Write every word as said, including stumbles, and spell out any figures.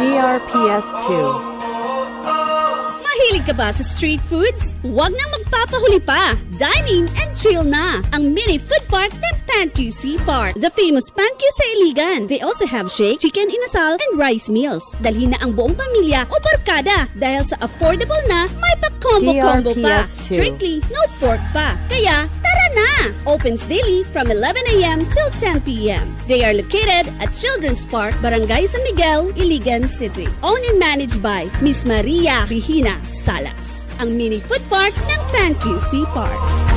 D R P S two. Mahilig ka ba sa street foods? Huwag nang magpapahuli pa. Dining and chill na ang mini food park ng P H C A Park. The famous P H C A sa Iligan. They also have shake, chicken inasal, and rice meals. Dalhin na ang buong pamilya o barkada dahil sa affordable na may pa-combo-combo pa. Strictly no pork pa. Kaya tara na! Opens daily from eleven a m till ten p m They are located at Children's Park, Barangay San Miguel, Iligan City. Owned and managed by Miss Maria Regina Salas. Ang mini food park ng P H C A Park.